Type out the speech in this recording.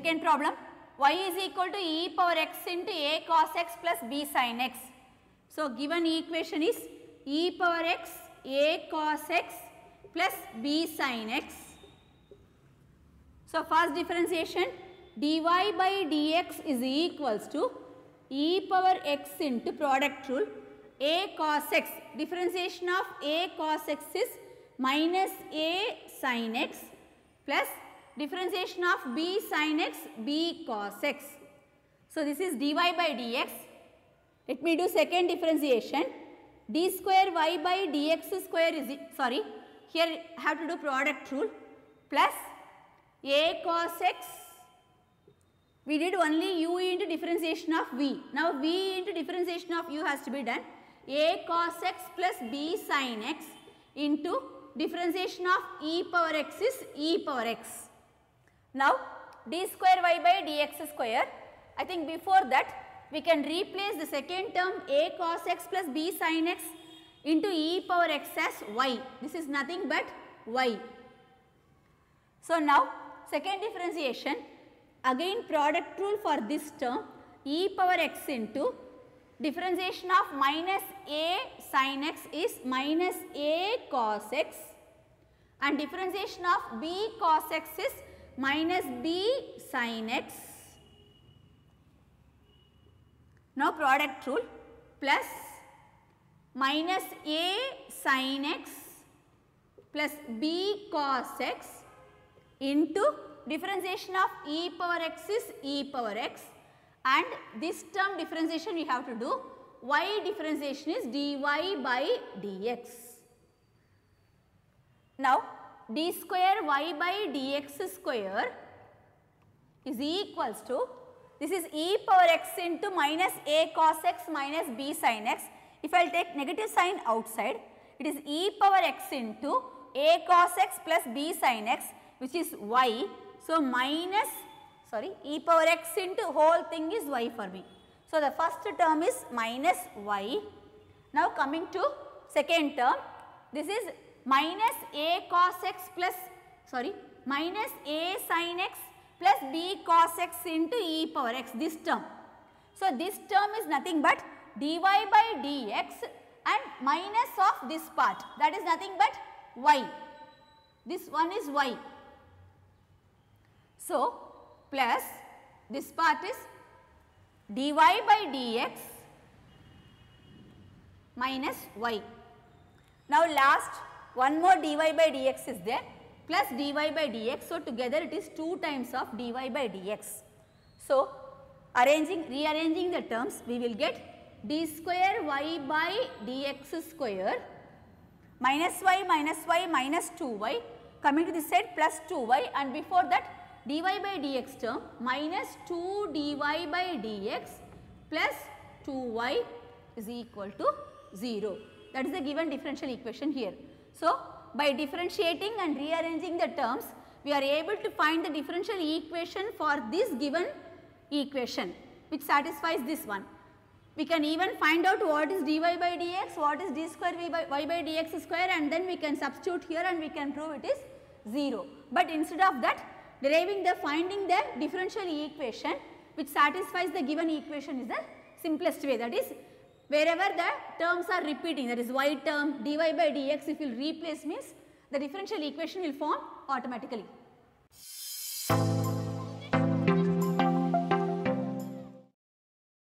Second problem, y is equal to e power x into a cos x plus b sin x. So, given equation is e power x a cos x plus b sin x. So, first differentiation, dy by dx is equals to e power x into product rule a cos x. Differentiation of a cos x is minus a sin x plus differentiation of b sin x b cos x. So, this is dy by dx. Let me do second differentiation. D square y by dx square is, here I have to do product rule, plus a cos x. We did only u into differentiation of v. Now, v into differentiation of u has to be done. A cos x plus b sin x into differentiation of e power x is e power x. Now, d square y by dx square, I think before that we can replace the second term a cos x plus b sin x into e power x as y. This is nothing but y. So, now second differentiation, again product rule for this term, e power x into differentiation of minus a sin x is minus a cos x and differentiation of b cos x is minus b sin x. Now, product rule plus minus a sin x plus b cos x into differentiation of e power x is e power x, and this term differentiation we have to do, y differentiation is dy by dx. Now, d square y by dx square is equals to, this is e power x into minus a cos x minus b sin x. If I will take negative sign outside, it is e power x into a cos x plus b sin x, which is y. So, e power x into whole thing is y for me. So, the first term is minus y. Now, coming to second term, this is minus a cos x plus, minus a sin x plus b cos x into e power x, this term. So, this term is nothing but dy by dx and minus of this part, that is nothing but y. This one is y. So, plus this part is dy by dx minus y. Now, last one more dy by dx is there, plus dy by dx. So, together it is 2 times of dy by dx. So, rearranging the terms, we will get d square y by dx square minus y minus 2y, coming to this side plus 2y, and before that dy by dx term minus 2 dy by dx plus 2y is equal to 0. That is the given differential equation here. So, by differentiating and rearranging the terms, we are able to find the differential equation for this given equation, which satisfies this one. We can even find out what is dy by dx, what is d square y by dx square, and then we can substitute here and we can prove it is 0. But instead of that, finding the differential equation which satisfies the given equation is the simplest way. That is, wherever the terms are repeating, that is y term, dy by dx, if you will replace means the differential equation will form automatically.